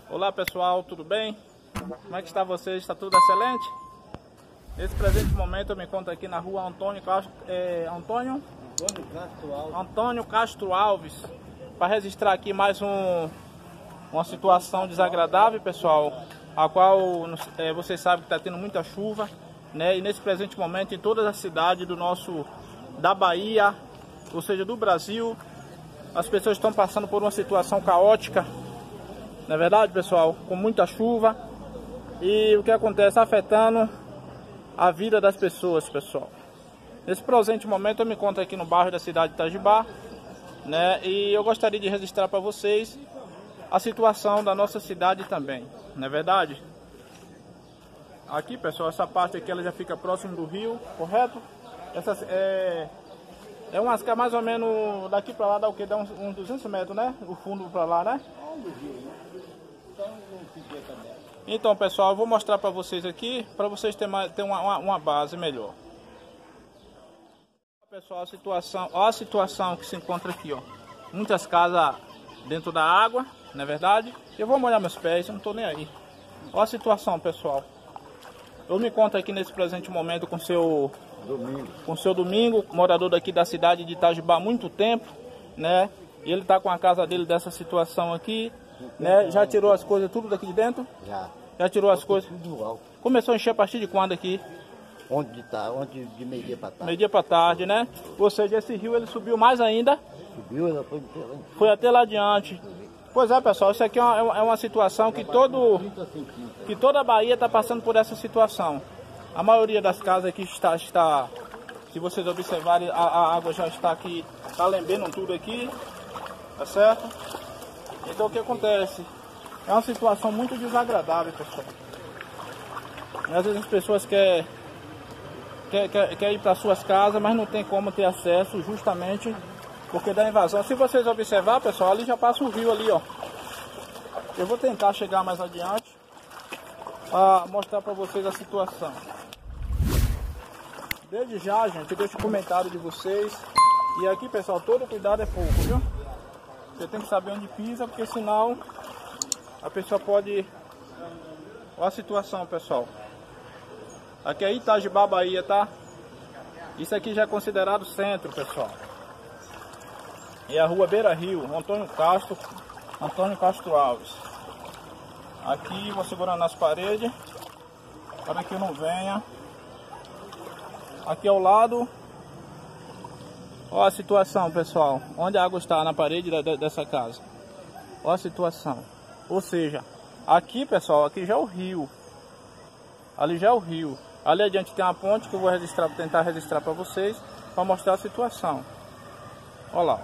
Olá pessoal, tudo bem? Como é que está vocês? Está tudo excelente? Nesse presente momento eu me encontro aqui na rua Antônio Castro Alves para registrar aqui mais uma situação desagradável, pessoal, a qual vocês sabem que está tendo muita chuva, né? E nesse presente momento em todas as cidades da Bahia, ou seja, do Brasil, as pessoas estão passando por uma situação caótica, não é verdade, pessoal? Com muita chuva. E o que acontece? Afetando a vida das pessoas, pessoal. Nesse presente momento eu me encontro aqui no bairro da cidade de Itajibá, né? E eu gostaria de registrar para vocês a situação da nossa cidade também, não é verdade? Aqui, pessoal, essa parte aqui ela já fica próximo do rio, correto? Essa é umas que mais ou menos daqui para lá dá o que? Dá uns 200 metros, né? O fundo para lá, né? Então, pessoal, eu vou mostrar para vocês aqui, para vocês terem uma base melhor. Pessoal, a situação que se encontra aqui, ó. Muitas casas dentro da água, não é verdade? Eu vou molhar meus pés, eu não estou nem aí. Olha a situação, pessoal. Eu me encontro aqui nesse presente momento com seu Domingo, morador daqui da cidade de Itajibá há muito tempo, né? Ele está com a casa dele dessa situação aqui, né? Já tirou as coisas tudo daqui de dentro? Já tirou as coisas? Começou a encher a partir de quando aqui? Ontem de meio-dia para tarde. Meio-dia para tarde, né? Ou seja, esse rio ele subiu mais ainda? Subiu, ela foi até lá adiante. Pois é, pessoal, isso aqui é uma situação que toda a Bahia está passando por essa situação. A maioria das casas aqui está, se vocês observarem, a água já está aqui, está lambendo tudo aqui, tá certo? Então o que acontece? É uma situação muito desagradável, pessoal. E às vezes as pessoas querem ir para suas casas, mas não tem como ter acesso justamente porque da invasão. Se vocês observar, pessoal, ali já passa o rio ali, ó. Eu vou tentar chegar mais adiante para mostrar para vocês a situação. Desde já, gente, eu deixo o comentário de vocês. E aqui, pessoal, todo cuidado é pouco, viu? Você tem que saber onde pisa, porque senão a pessoa pode... Olha a situação, pessoal. Aqui é Itajibá, Bahia, tá? Isso aqui já é considerado centro, pessoal. E a rua Beira Rio, Antônio Castro Alves. Aqui vou segurando nas paredes para que não venha. Aqui ao lado, olha a situação, pessoal, onde a água está na parede dessa casa. Olha a situação. Ou seja, aqui, pessoal, aqui já é o rio. Ali já é o rio. Ali adiante tem uma ponte que eu vou tentar registrar para vocês, para mostrar a situação. Olha lá.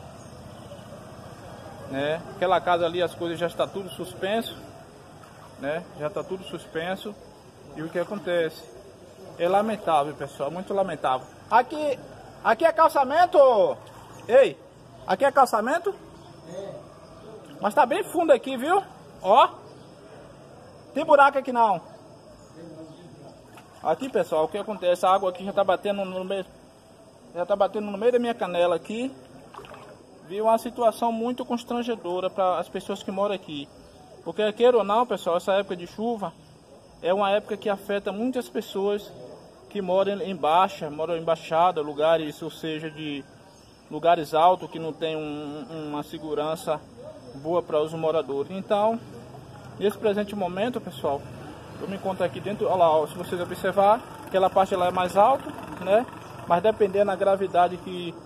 Né? Aquela casa ali, as coisas já está tudo suspenso, né? Já está tudo suspenso. E o que acontece? É lamentável, pessoal, muito lamentável. Aqui é calçamento? Ei, aqui é calçamento? Mas tá bem fundo aqui, viu? Ó. Tem buraco aqui não. Aqui, pessoal, o que acontece? A água aqui já tá batendo no meio. Já tá batendo no meio da minha canela aqui. Viu? Uma situação muito constrangedora para as pessoas que moram aqui. Porque queira ou não, pessoal, essa época de chuva é uma época que afeta muitas pessoas que moram em baixada, lugares, ou seja, de lugares altos que não tem uma segurança boa para os moradores. Então, nesse presente momento, pessoal, eu me encontro aqui dentro, olha lá, se vocês observar, aquela parte lá é mais alta, né? Mas dependendo da gravidade que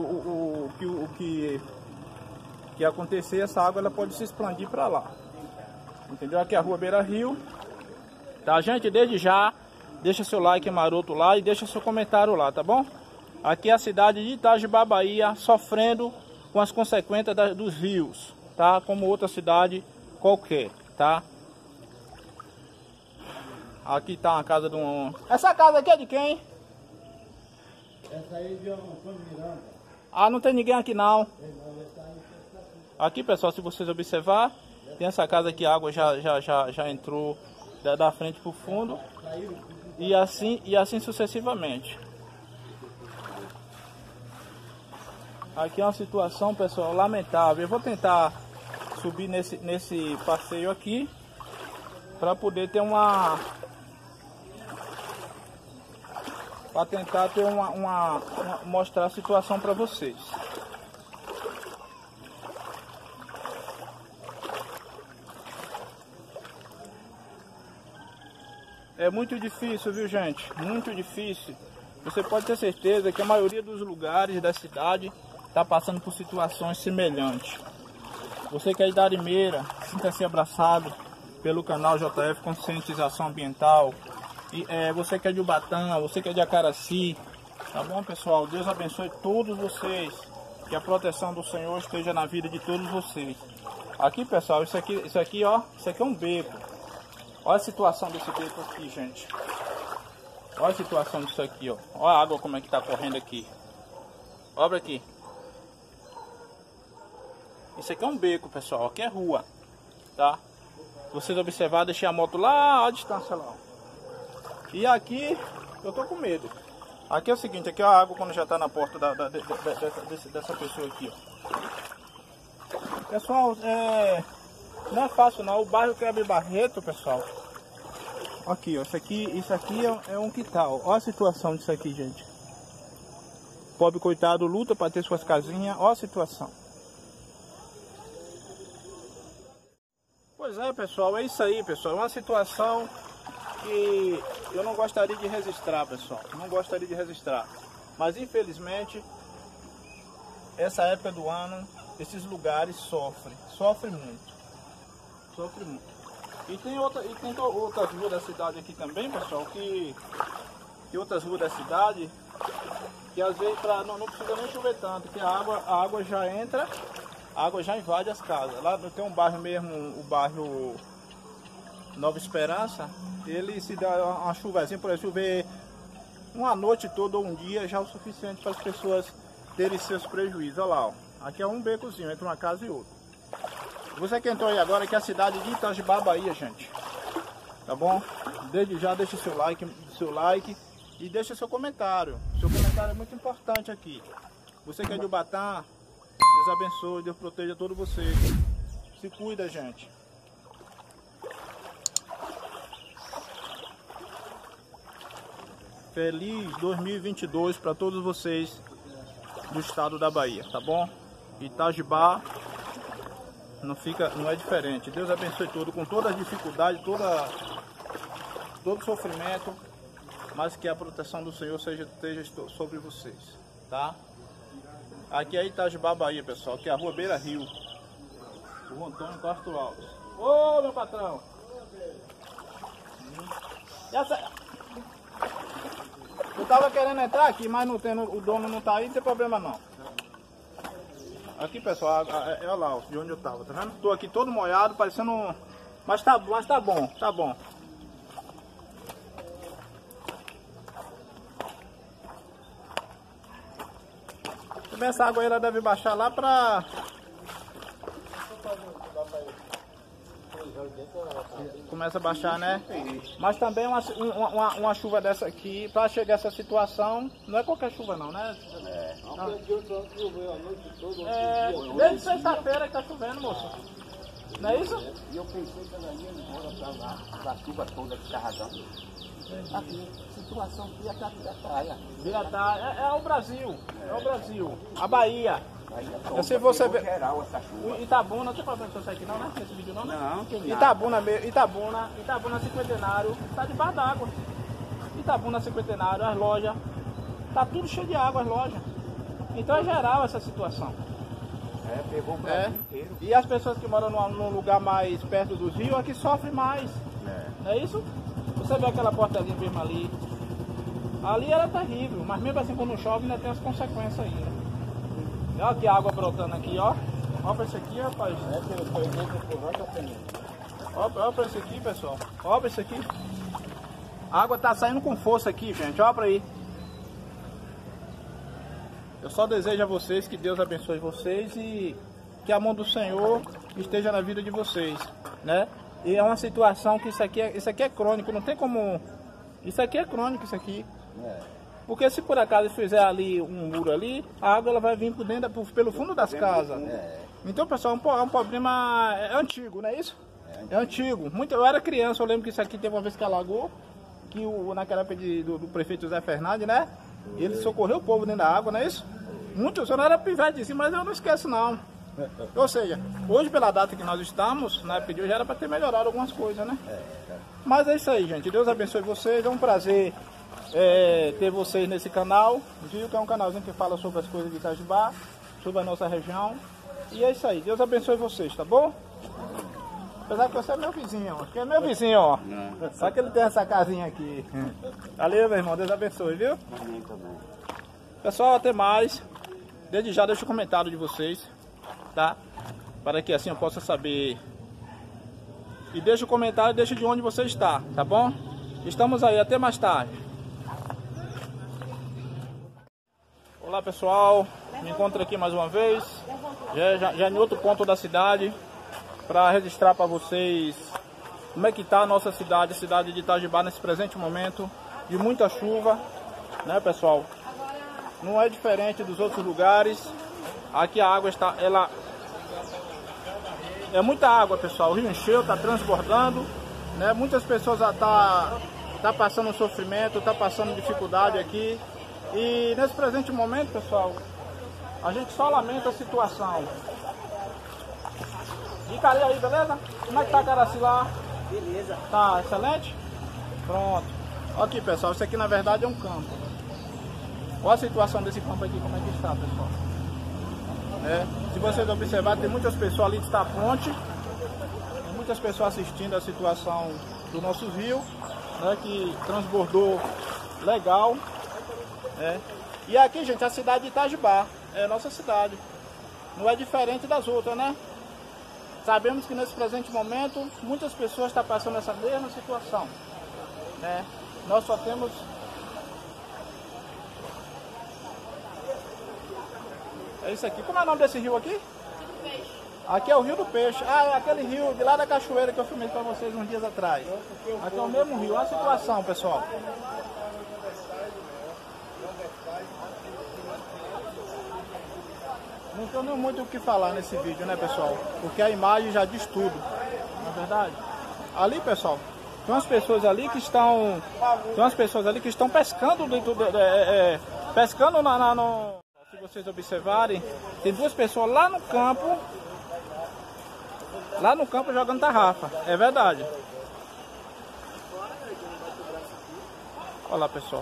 acontecer, essa água ela pode se expandir para lá. Entendeu? Aqui é a rua Beira Rio. Tá, gente? Desde já, deixa seu like maroto lá e deixa seu comentário lá, tá bom? Aqui é a cidade de Itajibá, Bahia, sofrendo com as consequências dos rios, tá? Como outra cidade qualquer, tá? Aqui tá uma casa de um... Essa casa aqui é de quem? Essa aí é de Antônio Miranda. Ah, não tem ninguém aqui não. Aqui, pessoal, se vocês observar, tem essa casa aqui, a água já entrou da frente para o fundo. E assim sucessivamente. Aqui é uma situação, pessoal, lamentável. Eu vou tentar subir nesse passeio aqui para poder ter uma... para tentar ter mostrar a situação para vocês. É muito difícil, viu, gente? Muito difícil. Você pode ter certeza que a maioria dos lugares da cidade está passando por situações semelhantes. Você que é de Arimeira, sinta-se abraçado pelo canal JF Conscientização Ambiental. E, você que é de Ubatã, você que é de Acaraci, tá bom, pessoal? Deus abençoe todos vocês. Que a proteção do Senhor esteja na vida de todos vocês. Aqui, pessoal, isso aqui, ó, isso aqui é um beco. Olha a situação desse beco aqui, gente. Olha a situação disso aqui, ó. Olha a água como é que tá correndo aqui. Olha aqui. Isso aqui é um beco, pessoal. Aqui é rua, tá? Vocês observar, deixei a moto lá à distância lá. E aqui, eu tô com medo. Aqui é o seguinte, aqui é a água quando já tá na porta dessa pessoa aqui, ó. Pessoal, não é fácil não. O bairro Quebra Barreto, pessoal. Aqui, ó. Isso aqui é um quintal. Olha a situação disso aqui, gente. Pobre coitado luta para ter suas casinhas. Olha a situação. Pois é, pessoal. É isso aí, pessoal. É uma situação que eu não gostaria de registrar, pessoal. Não gostaria de registrar. Mas, infelizmente, essa época do ano, esses lugares sofrem muito. Sofre muito. E tem outras ruas da cidade aqui também, pessoal, que outras ruas da cidade, que às vezes não precisa nem chover tanto, que a água já entra, a água já invade as casas. Lá tem um bairro mesmo, o bairro Nova Esperança, ele se dá uma chuvazinha, por exemplo, chover uma noite toda ou um dia já é o suficiente para as pessoas terem seus prejuízos. Olha lá, ó. Aqui é um becozinho entre uma casa e outra. Você que entrou aí agora, aqui é a cidade de Itajibá, Bahia, gente. Tá bom? Desde já deixa seu like e deixa seu comentário. Seu comentário é muito importante aqui. Você que é de Ubatã, Deus abençoe, Deus proteja todos vocês. Se cuida, gente. Feliz 2022 para todos vocês do estado da Bahia, tá bom? Itajibá não é diferente. Deus abençoe tudo, com todas as dificuldades, todo sofrimento, mas que a proteção do Senhor esteja sobre vocês, tá? Aqui é Itajibá, Bahia, pessoal. Aqui é a rua Beira Rio. O Antônio Castro Alves. Ô, meu patrão! Eu tava querendo entrar aqui, mas o dono não tá aí, não tem problema não. Aqui, pessoal, olha lá, de onde eu tava, tá vendo? Tô aqui todo molhado, parecendo... Mas tá bom, tá bom. Também essa água aí ela deve baixar lá pra... Começa a baixar, né? Mas também uma chuva dessa aqui, para chegar a essa situação, não é qualquer chuva não, né? Desde sexta-feira que tá chovendo, moço. Não é isso? E eu pensei que ela ia embora pra chuva toda que tava dando. Aqui, situação que ia estar praia. É o Brasil, é o Brasil. A Bahia. Se você ver Itabuna, não tem problema que eu sair aqui não, né? Nesse vídeo não, né? Não, tem Itabuna Cinquentenário, tá debaixo d'água. Itabuna Cinquentenário, as lojas, tá tudo cheio de água, as lojas. Então é geral essa situação. Pegou o Brasil inteiro. E as pessoas que moram num lugar mais perto dos rios, aqui sofrem mais. Não é isso? Você vê aquela portazinha mesmo ali. Ali era terrível, mas mesmo assim quando chove ainda tem as consequências ainda. Olha aqui a água brotando aqui, ó. Olha pra isso aqui, rapaz. Olha pra isso aqui, pessoal. Olha pra isso aqui. A água tá saindo com força aqui, gente. Olha pra aí. Eu só desejo a vocês que Deus abençoe vocês e que a mão do Senhor esteja na vida de vocês, né? E é uma situação que isso aqui é crônico, não tem como... Isso aqui é crônico, isso aqui. Porque se por acaso fizer ali um muro ali, a água ela vai vir por dentro, pelo fundo das casas. Então, pessoal, é um problema antigo, não é isso? É antigo. Eu era criança, eu lembro que isso aqui teve uma vez que alagou, que naquela época do prefeito José Fernandes, né? Ele socorreu o povo dentro da água, não é isso? Muitos, eu não era pivete assim, mas eu não esqueço não. Ou seja, hoje pela data que nós estamos, na época de hoje era para ter melhorado algumas coisas, né? Mas é isso aí, gente. Deus abençoe vocês. É um prazer ter vocês nesse canal. Viu que é um canalzinho que fala sobre as coisas de Itajubá, sobre a nossa região. E é isso aí. Deus abençoe vocês, tá bom? Apesar que você é meu vizinho, acho que é meu vizinho, ó. Só que ele tem essa casinha aqui. Valeu, meu irmão. Deus abençoe, viu? Pessoal, até mais. Desde já deixa o comentário de vocês, tá? Para que assim eu possa saber. E deixa o comentário e deixa de onde você está, tá bom? Estamos aí, até mais tarde. Olá, pessoal. Me encontro aqui mais uma vez. Já em outro ponto da cidade. Para registrar para vocês como é que está a nossa cidade, a cidade de Itajubá nesse presente momento de muita chuva, né, pessoal? Não é diferente dos outros lugares. Aqui a água está, é muita água, pessoal. O rio encheu, está transbordando, né? Muitas pessoas tá passando sofrimento, tá passando dificuldade aqui. E nesse presente momento, pessoal, a gente só lamenta a situação. E Cari aí, beleza? Como é que tá a Caracilá? Beleza. Tá excelente? Pronto. Aqui, pessoal, isso aqui na verdade é um campo. Olha a situação desse campo aqui, como é que está, pessoal. Se vocês observarem, tem muitas pessoas ali que estão à ponte. Tem muitas pessoas assistindo a situação do nosso rio, né, que transbordou legal. E aqui, gente, a cidade de Itajubá é a nossa cidade. Não é diferente das outras, né? Sabemos que nesse presente momento muitas pessoas estão passando essa mesma situação, né? Nós só temos isso aqui. Como é o nome desse rio aqui? Rio do Peixe. Aqui é o Rio do Peixe. Ah, é aquele rio de lá da cachoeira que eu filmei para vocês uns dias atrás. Aqui é o mesmo rio. Olha a situação, pessoal. Não tenho muito o que falar nesse vídeo, né, pessoal? Porque a imagem já diz tudo, não é verdade? Ali, pessoal, tem umas pessoas ali que estão pescando pescando no... Se vocês observarem, tem duas pessoas lá no campo jogando tarrafa. É verdade. Olha lá, pessoal.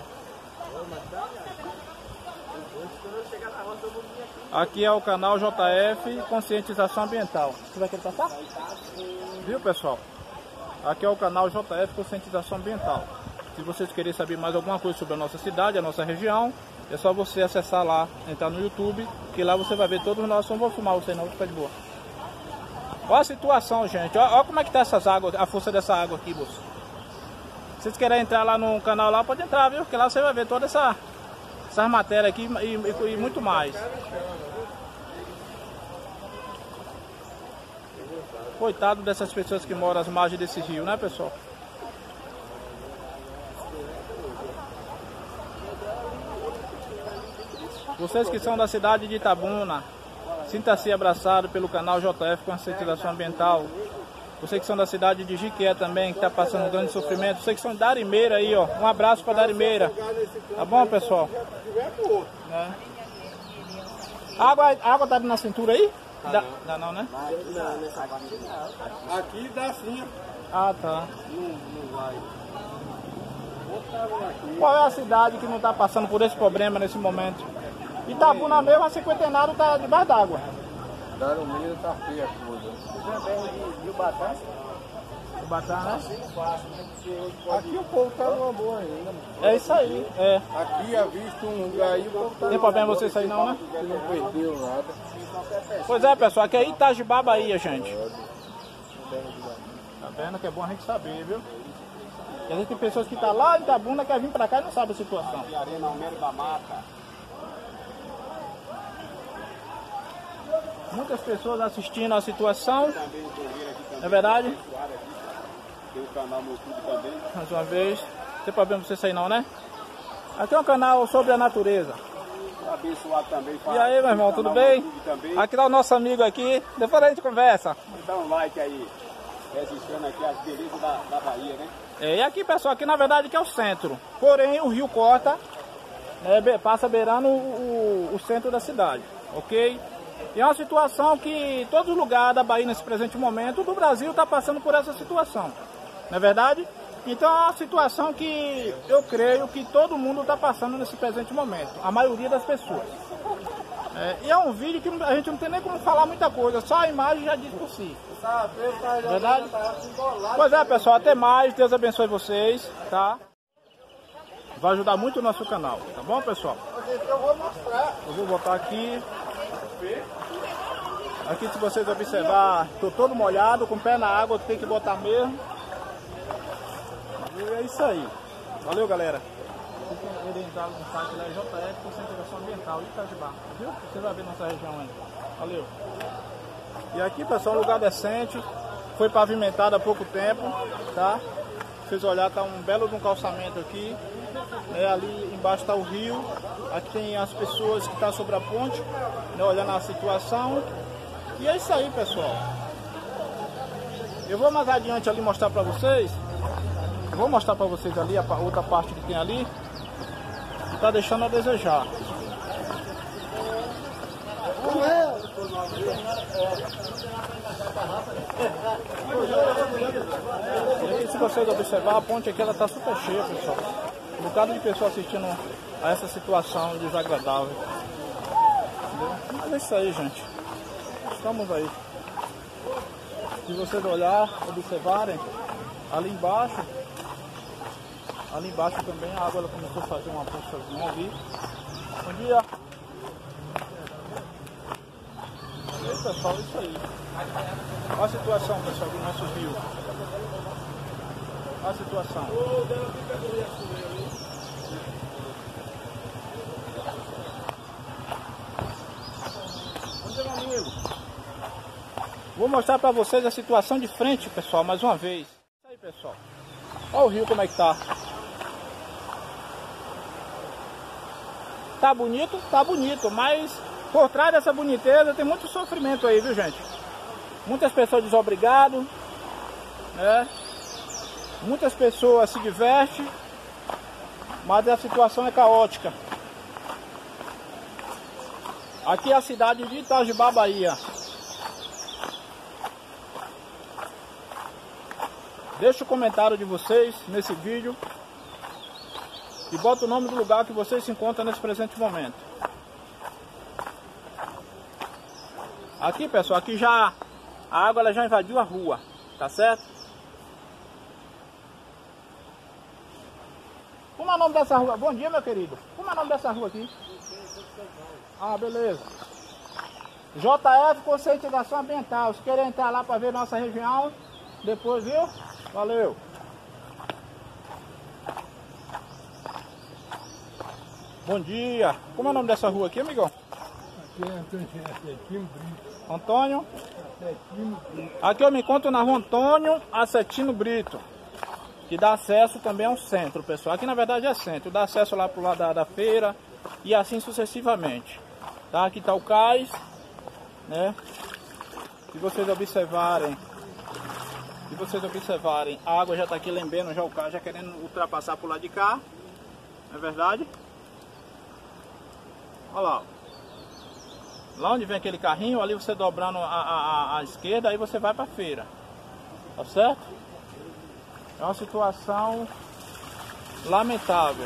Aqui é o canal JF Conscientização Ambiental. Você vai querer passar? Viu, pessoal? Aqui é o canal JF Conscientização Ambiental. Se vocês querem saber mais alguma coisa sobre a nossa cidade, a nossa região, é só você acessar lá, entrar no YouTube, que lá você vai ver todos os nossos. Não vou filmar você não, fica de boa. Olha a situação, gente. Olha como é que tá essas águas, a força dessa água aqui, moço. Se vocês querem entrar lá no canal lá, pode entrar, viu? Porque lá você vai ver toda essas matérias aqui e muito mais. Coitado dessas pessoas que moram às margens desse rio, né, pessoal? Vocês que são da cidade de Itabuna, sinta-se abraçado pelo canal JF Conscientização Ambiental. Vocês que são da cidade de Jiquié também, que está passando um grande sofrimento. Vocês que são de Darimeira aí, ó. Um abraço para Darimeira. Tá bom, pessoal? A água tá na cintura aí? Dá não, né? Aqui dá sim. Ah, tá. Não vai. Qual é a cidade que não está passando por esse problema nesse momento? Itabuna mesmo, a cinquentenário está debaixo d'água. Darumeira tá feia a coisa. Rio Batã? O Batã, né? Aqui o povo tá numa boa ainda. É isso aí, é. Aqui é visto um lugar aí, o povo tá. Tem problema você sair não, né? Que não perdeu nada. Pois é, pessoal, aqui é Itajubá, Bahia, gente. Tá vendo que é bom a gente saber, viu? Porque às vezes tem pessoas que estão lá em Itabuna, quer vir pra cá e não sabe a situação. Arena Almeida da Mata. Muitas pessoas assistindo a situação. É verdade? Tem o canal no YouTube também. Mais uma vez. Não tem problema você sair não, né? Aqui é um canal sobre a natureza. abençoado também. E aí, meu irmão, tudo bem? Aqui tá o nosso amigo aqui, depois a gente conversa. Dá um like aí, registrando aqui as belezas da Bahia, né? E aqui, pessoal, aqui na verdade que é o centro. Porém, o rio corta, passa beirando o centro da cidade, ok? E é uma situação que todos os lugares da Bahia, nesse presente momento, do Brasil, está passando por essa situação. Não é verdade? Então é uma situação que eu creio que todo mundo está passando nesse presente momento. A maioria das pessoas. E é um vídeo que a gente não tem nem como falar muita coisa. Só a imagem já diz por si. Verdade? Pois é, pessoal. Até mais. Deus abençoe vocês. Tá? Vai ajudar muito o nosso canal. Tá bom, pessoal? Eu vou mostrar. Eu vou botar aqui. Aqui, se vocês observar, estou todo molhado, com o pé na água, tem que botar mesmo. E é isso aí. Valeu, galera. Fiquem orientados no site da JF, Concentração Ambiental de Itajubá. Viu? Você vai ver nossa região aí. Valeu. E aqui, pessoal, um lugar decente. Foi pavimentado há pouco tempo, tá? Se vocês olharem, tá um belo de um calçamento aqui. Ali embaixo está o rio. Aqui tem as pessoas que estão sobre a ponte, olhando a situação. E é isso aí, pessoal. Eu vou mais adiante ali mostrar para vocês. Eu vou mostrar para vocês ali a outra parte que tem ali, que está deixando a desejar. E aqui, se vocês observar, a ponte aqui ela está super cheia, pessoal. Um bocado de pessoas assistindo a essa situação desagradável. Entendeu? Mas é isso aí, gente. Estamos aí. Se vocês olhar, observarem, ali embaixo também a água ela começou a fazer uma poçazinha ali. Bom dia. E aí, pessoal, é isso aí. Olha a situação, pessoal, do nosso rio. Olha a situação. Bom dia, meu amigo. Vou mostrar para vocês a situação de frente, pessoal, mais uma vez. Isso aí, pessoal. Olha o rio como é que tá. Tá bonito, mas por trás dessa boniteza tem muito sofrimento aí, viu, gente? Muitas pessoas desobrigadas, né? Muitas pessoas se divertem, mas a situação é caótica. Aqui é a cidade de Itajubá, Bahia. Deixa o comentário de vocês nesse vídeo e bota o nome do lugar que vocês se encontram nesse presente momento. Aqui, pessoal, aqui já a água ela já invadiu a rua, tá certo? Como é o nome dessa rua? Bom dia, meu querido. Como é o nome dessa rua aqui? Ah, beleza. JF Conscientização Ambiental. Se querem entrar lá para ver nossa região, depois, viu? Valeu. Bom dia. Como é o nome dessa rua aqui, amigão? Aqui é Acetino Brito. Antônio? Acetino Brito. Aqui eu me encontro na rua Antônio Acetino Brito, que dá acesso também ao centro, pessoal. Aqui na verdade é centro, dá acesso lá pro lado da feira e assim sucessivamente. Tá? Aqui está o cais, né? Se vocês observarem, a água já está aqui lambendo já o cais, já querendo ultrapassar pro lado de cá. Não é verdade? Olha lá. Lá onde vem aquele carrinho, ali você dobrando à esquerda, aí você vai para a feira. Tá certo? É uma situação lamentável.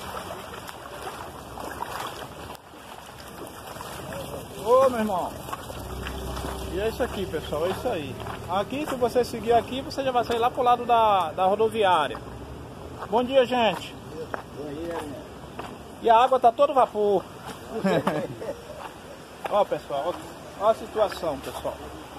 Ô, meu irmão. E é isso aqui, pessoal, é isso aí. Aqui, se você seguir aqui, você já vai sair lá pro lado da rodoviária. Bom dia, gente. Bom dia. E a água tá todo vapor. Ó, pessoal, ó a situação, pessoal.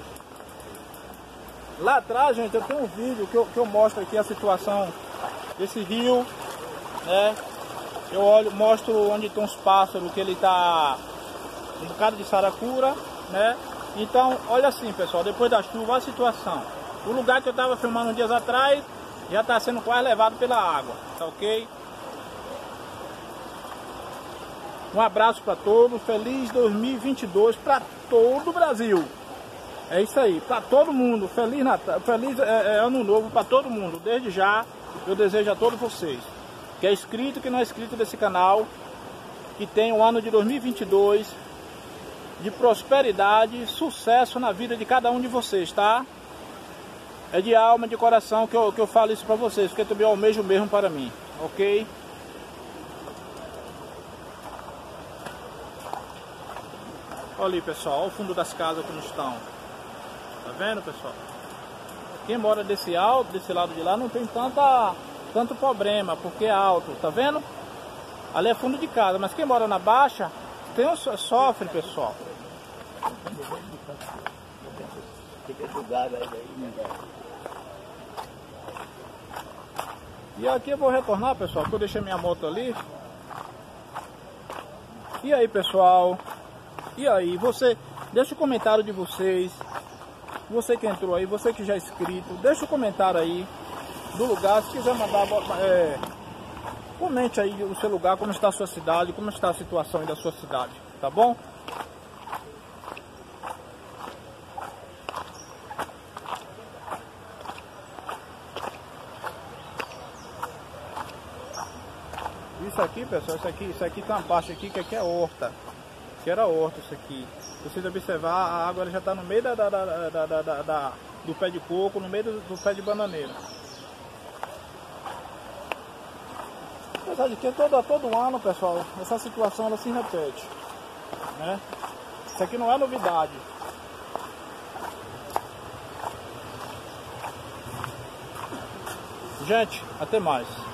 Lá atrás, gente, eu tenho um vídeo que eu mostro aqui a situação desse rio, né? Eu mostro onde estão os pássaros, que ele tá um bocado de saracura, né? Então, olha assim, pessoal, depois da chuva, olha a situação. O lugar que eu estava filmando dias atrás já está sendo quase levado pela água, tá ok? Um abraço para todos, feliz 2022 para todo o Brasil. É isso aí, para todo mundo, feliz Natal, feliz Ano Novo para todo mundo. Desde já, eu desejo a todos vocês, que é inscrito e que não é inscrito desse canal, que tenha um ano de 2022 de prosperidade, sucesso na vida de cada um de vocês, tá? É de alma, de coração que eu falo isso para vocês, porque também eu almejo mesmo para mim, ok? Olha ali, pessoal, olha o fundo das casas como estão. Tá vendo, pessoal? Quem mora desse lado de lá não tem tanto problema, porque é alto, tá vendo? Ali é fundo de casa, mas quem mora na baixa sofre, pessoal. E aqui eu vou retornar, pessoal, porque eu deixei minha moto ali. E aí, pessoal? E aí, você deixa o comentário de vocês. Você que entrou aí, você que já é inscrito, deixa o comentário aí do lugar. Se quiser mandar, comente aí o seu lugar, como está a sua cidade, como está a situação aí da sua cidade, tá bom? Isso aqui, pessoal, isso aqui tem uma parte aqui que aqui é horta. Que era horta isso aqui. Se vocês observar, a água já está no meio do pé de coco, no meio do pé de bananeira. Apesar de que todo ano, pessoal, essa situação ela se repete, né? Isso aqui não é novidade. Gente, até mais.